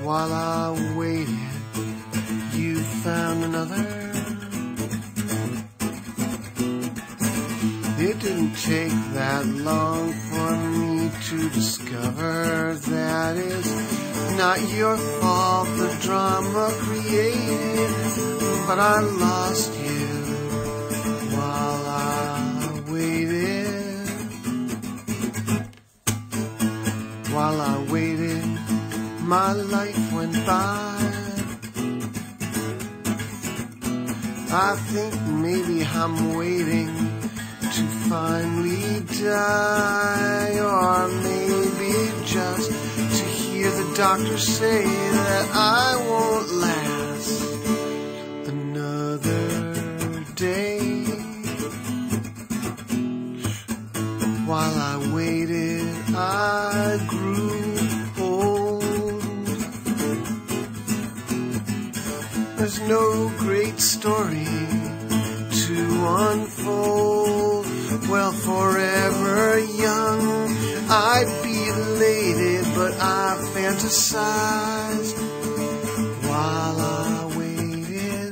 While I waited, you found another. It didn't take that long for me to discover that it's not your fault the drama created, but I lost you while I waited. While I waited, my life went by. I think maybe I'm waiting to finally die, or maybe just to hear the doctor say that I won't last another day. While I waited, I grew old. There's no great story to unfold. Well, forever young, I'd be elated, but I fantasized while I waited.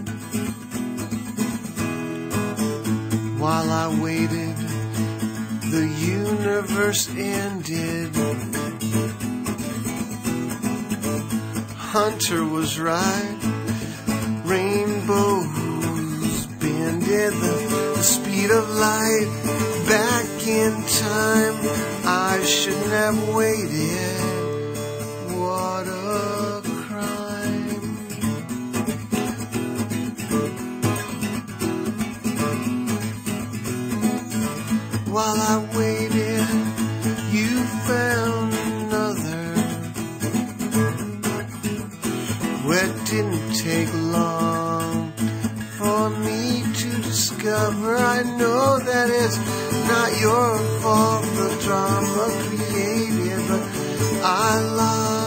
While I waited, the universe ended. Hunter was right, rainbows bended the speed of light. Back in time, I shouldn't have waited. What a crime. While I waited, you found another. Well, it didn't take long for me to discover. I know that it's not your fault the drama created, but I lost